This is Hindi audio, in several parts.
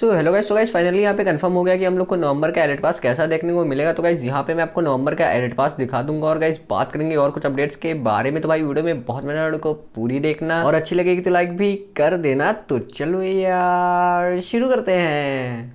हेलो गाइस, फाइनली यहाँ पे कंफर्म हो गया कि हम लोग को नवंबर का एलिट पास कैसा देखने को मिलेगा। तो गाइस यहाँ पे मैं आपको नवंबर का एलिट पास दिखा दूंगा और गाइस बात करेंगे और कुछ अपडेट्स के बारे में। तो भाई वीडियो में बहुत मिनट को पूरी देखना और अच्छी लगेगी तो लाइक भी कर देना। तो चलो यार शुरू करते हैं।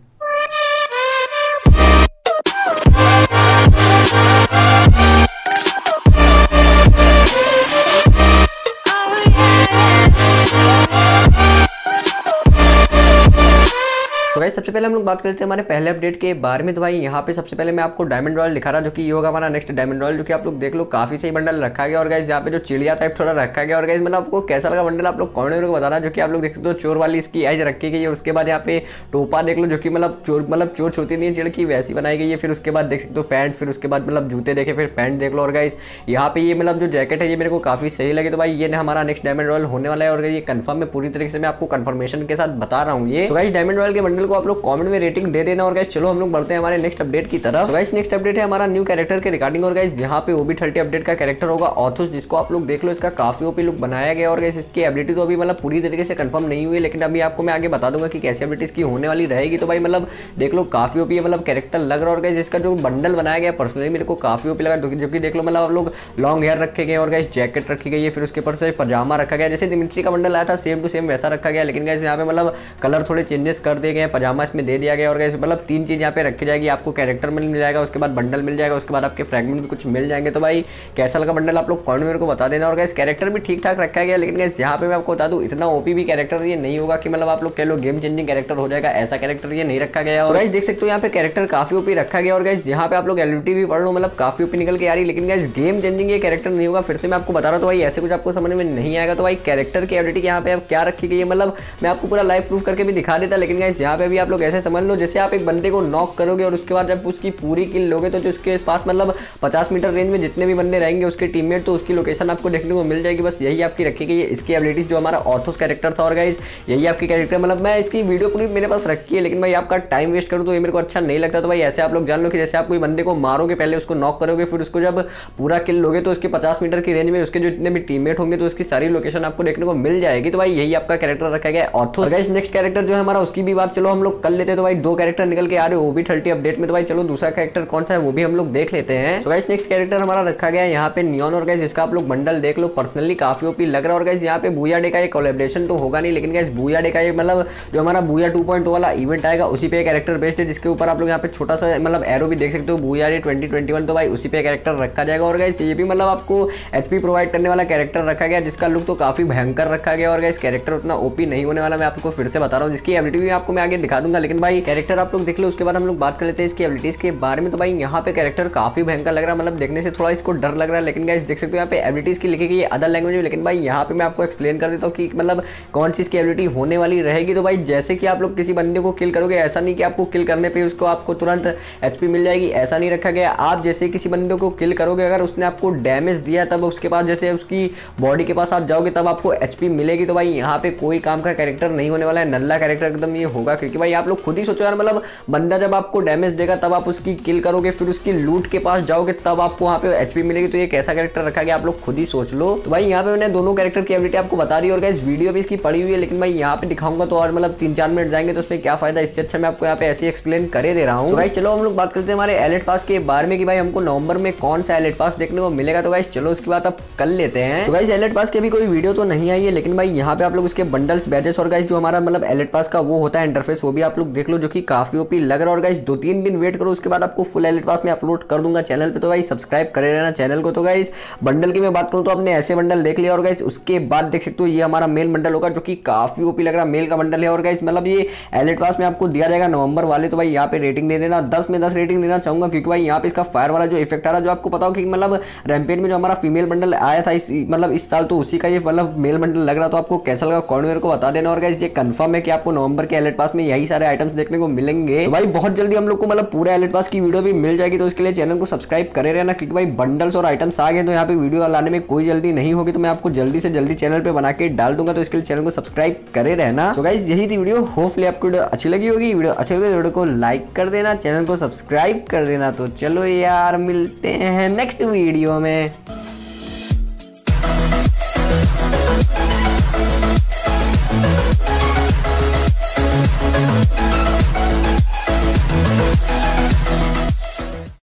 तो गाइस सबसे पहले हम लोग बात करते हैं हमारे पहले अपडेट के बारे में। तो भाई यहाँ पे सबसे पहले मैं आपको डायमंड रॉयल दिखा रहा जो कि ये होगा हमारा नेक्स्ट डायमंड रॉयल, जो कि आप लोग देख लो काफी सही बंडल रखा गया। और गाइस यहाँ पे जो चिड़िया टाइप थोड़ा रखा गया। और गाइस मतलब आपको कैसा लगा बंडल आप लोग कमेंट में बताना। जो कि आप लोग देख सकते हो चोर वाली इसकी आइज रखी गई है। उसके बाद यहाँ पे टोपा देख लो जो कि मतलब चोर छोटी नहीं है चिड़ की वैसी बनाई गई है। फिर उसके बाद देख सकते हो पैंट, फिर उसके बाद मतलब जूते देखे फिर पैंट देख लो। और गाइस यहाँ पे ये मतलब जो जैकेट है ये मेरे को काफी सही लगे। तो भाई ये हमारा नेक्स्ट डायमंड रॉयल होने वाला है और ये कंफर्म है पूरी तरीके से, मैं आपको कंफर्मेशन के साथ बता रहा हूँ ये। तो गाइस डायमंड रॉयल के बंडल को आप लोग कमेंट में रेटिंग दे देना। और गाइस चलो हम लोग बढ़ते हैं हमारे नेक्स्ट अपडेट की तरफ। तो गाइस नेक्स्ट अपडेट है हमारा न्यू कैरेक्टर के रिगार्डिंग। और गाइस यहाँ पे OB30 अपडेट का कैरेक्टर होगा ऑथोस, जिसको आप लोग देख लो इसका काफी ओपी लुक बनाया गया। और गाइस इसकी एबिलिटी तो अभी मतलब पूरी तरीके से कंफर्म नहीं हुई, लेकिन अभी आपको मैं आगे बता दूंगा कि कैसी एबिलिटी इसकी होने वाली रहेगी। तो भाई मतलब देख लो काफी ओपी मतलब कैरेक्टर लग रहा है। और गाइस इसका जो बंडल बनाया गया पर्सनली मेरे को काफी ओपी लगा, जो कि देख लो मतलब आप लोग लॉन्ग हेयर रखे गए और गाइस जैकेट रखी गई है। फिर उसके ऊपर से पजामा रखा गया, जैसे दिमिट्री का बंडल आया था सेम टू सेम वैसा रखा गया। लेकिन गाइस यहाँ पे मतलब कलर थोड़े चेंजेस कर दिए गए, पजामा इसमें दे दिया गया। और गाइस मतलब 3 चीज यहाँ पे रखी जाएगी, आपको कैरेक्टर मिल जाएगा, उसके बाद बंडल मिल जाएगा, उसके बाद आपके फ्रैगमेंट भी कुछ मिल जाएंगे। तो भाई कैसा लगा बंडल आप लोग कमेंट में मेरे को बता देना। और गाइस कैरेक्टर भी ठीक ठाक रखा गया, लेकिन गाइस यहाँ पे मैं आपको बता दूं इतना ओपी भी कैरेक्टर ये नहीं होगा कि मतलब आप लोग कह लो गेम चेंजिंग कैरेक्टर हो जाएगा, ऐसा कैरेक्टर ये नहीं रखा गया। और गाइस देख सकते हो यहाँ पे कैरेक्टर काफी ओपी रखा गया। और गाइस यहाँ पे आप लोग एलिटी भी पढ़ लो मतलब काफी ओपी निकल के आ रही, लेकिन गाइस गेम चेंजिंग ये कैरेक्टर नहीं होगा। फिर से मैं आपको बता रहा हूँ, तो भाई ऐसे कुछ आपको समझ में नहीं आएगा। तो भाई कैरेक्टर की एबिलिटी यहाँ पे अब क्या रखी गई है मतलब मैं आपको पूरा लाइव प्रूफ करके भी दिखा देता, लेकिन गाइस यहाँ पे भी आप लोग ऐसे समझ लो जैसे आप एक बंदे को नॉक करोगे और उसके बाद जब उसकी पूरी किल लोगे तो जो उसके पास मतलब 50 मीटर रेंज में जितने भी बंदे रहेंगे उसके टीममेट, तो उसकी लोकेशन आपको देखने को मिल जाएगी। बस यही आपकी रखी गई है इसकी एबिलिटीज, जो हमारा ऑथोस कैरेक्टर था। और गाइस यही आपकी कैरेक्टर मतलब मैं इसकी वीडियो पूरी मेरे पास रखी है, लेकिन भाई आपका टाइम वेस्ट करूँ तो ये मेरे को अच्छा नहीं लगता। तो भाई ऐसे आप लोग जान लो कि जैसे आप कोई बंदे को मारोगे, पहले उसको नॉक करोगे, फिर उसको जब पूरा किल लोगे तो उसके 50 मीटर की रेंज में उसके जो जितने भी टीममेट होंगे तो उसकी सारी लोकेशन आपको देखने को मिल जाएगी। तो भाई यही आपका कैरेक्टर रखा गया है ऑथोस। गाइस नेक्स्ट कैरेक्टर जो है हमारा उसकी भी बात चलो हम लोग कर लेते हैं। तो भाई 2 कैरेक्टर निकल के आ रहे हो OB30 अपडेट में। तो भाई चलो दूसरा कैरेक्टर कौन सा है वो भी हम लोग देख लेते हैं। तो गाइस नेक्स्ट कैरेक्टर हमारा रखा गया है यहाँ पे नियॉन। और गाइस इसका आप लोग बंडल देख लो, पर्सनली काफी ओपी लग रहा है। और गाइस यहाँ पे बूया डे का एक कोलैबोरेशन तो होगा नहीं, लेकिन गाइस बूया डे का एक मतलब जो हमारा बूया 2.0 वाला इवेंट आएगा उसी पे कैरेक्टर बेस्ड है, जिसके ऊपर आप लोग यहाँ पे छोटा सा मतलब एरो भी देख सकते हो बूया डे 2021। तो भाई उसी पे कैरेक्टर रखा जाएगा। और गाइस ये भी मतलब आपको HP प्रोवाइड करने वाला कैरेक्टर रखा गया, जिसका लुक तो काफी भयंकर रखा गया। और गाइस कैरेक्टर उतना ओपी नहीं होने वाला, मैं आपको फिर से बता रहा हूँ, जिसकी एबिलिटी भी आपको मैं आगे दिखा दूंगा। लेकिन भाई कैरेक्टर आप लोग देख लो, उसके बाद हम लोग बात कर लेते हैं इसकी एबिलिटीज के बारे में। तो भाई यहाँ पे कैरेक्टर काफी भयंकर लग रहा है, मतलब देखने से थोड़ा इसको डर लग रहा है। लेकिन गाइस देख सकते हो यहाँ पे एबिलिटीज की लिखी गई है अदर लैंग्वेज में। लेकिन भाई यहाँ पे मैं आपको एक्सप्लेन कर देता हूँ कि मतलब कौन सी इसकी एबिलिटी होने वाली रहेगी। तो भाई जैसे कि आप लोग किसी बंदे को किल करोगे, ऐसा नहीं कि आपको किल करने पे उसको आपको तुरंत HP मिल जाएगी, ऐसा नहीं रखा गया। आप जैसे किसी बंदे को किल करोगे, अगर उसने आपको डैमेज दिया तब उसके पास जैसे उसकी बॉडी के पास आप जाओगे तब आपको HP मिलेगी। तो भाई यहाँ पे कोई काम का कैरेक्टर नहीं होने वाला है, नल्ला कैरेक्टर एकदम ये होगा। क्योंकि भाई आप लोग खुद ही सोचो यार, मतलब बंदा जब आपको डैमेज देगा तब आप उसकी किल करोगे, फिर उसकी लूट के पास जाओगे तब आपको वहाँ पे HP मिलेगी। तो ये कैसा कैरेक्टर रखा गया आप लोग खुद ही सोच लो। तो भाई यहाँ पे मैंने दोनों कैरेक्टर की एबिलिटी आपको बता दी। और गाइस वीडियो भी इसकी पड़ी हुई है, लेकिन भाई यहाँ पे दिखाऊंगा तो और मतलब 3-4 मिनट जाएंगे, तो उसमें क्या फायदा। इससे अच्छा मैं आपको यहाँ पे ऐसे एक्सप्लेन करे दे रहा हूँ। तो भाई चलो हम लोग बात करते हैं हमारे एलिट पास के बारे में कि भाई हमको नवंबर में कौन सा एलिट पास देखने को मिलेगा। तो गाइस चलो उसकी बात अब कर लेते हैं। तो गाइस एलिट पास की भी कोई वीडियो तो नहीं आई है, लेकिन भाई यहाँ पे आप लोग उसके बंडल्स, बैजेस और गाइस जो हमारा मतलब एलिट पास का वो होता है इंटरफेस, वो भी आप लोग देख लो, जो कि काफी ओपी लग रहा है। और गाइस 2-3 दिन वेट करो, उसके बाद आपको फुल एलिट पास में अपलोड कर दूंगा चैनल पे। तो भाई सब्सक्राइब करे रहना चैनल को। तो गाइस बंडल की मैं बात करूँ तो आपने ऐसे बंडल देख लिया। और गाइस उसके बाद देख सकते हो ये हमारा मेल बंडल होगा, जो कि काफी ओपी लग रहा है, मेल का बंडल है। और गाइस मतलब ये एलिट पास में आपको दिया जाएगा नवंबर वाले। तो भाई यहाँ पे रेटिंग दे देना, 10 में 10 रेटिंग देना चाहूंगा, क्योंकि भाई यहाँ पे इसका फायर वाला जो इफेक्ट आ रहा है, जो आपको पता हो कि मतलब रैम्पेज में जो हमारा फीमेल बंडल आया था इस साल, तो उसी का ये मतलब मेल बंडल लग रहा। तो आपको कैसा लगा कमेंट मेरे को बता देना। और गाइस ये कंफर्म है कि आपको नवंबर के एलिट पास में यही सारे आइटम्स देखने को मिलेंगे। तो भाई बहुत जल्दी हम लोग को मतलब पूरा एलिट पास की वीडियो भी मिल जाएगी, तो उसके लिए चैनल को सब्सक्राइब करे रहना, क्योंकि भाई बंडल्स और आइटम्स आ गए तो यहाँ पे वीडियो लाने में कोई जल्दी नहीं होगी। तो मैं आपको जल्दी से जल्दी चैनल पे बना के डाल दूंगा, तो इसके लिए चैनल को सब्सक्राइब करे रहना। तो गाइस यही थी वीडियो, होपफुली आपको वीडियो अच्छी लगी होगी। वीडियो अच्छी लगी वीडियो को लाइक कर देना, चैनल को सब्सक्राइब कर देना। तो चलो यार मिलते हैं नेक्स्ट वीडियो में।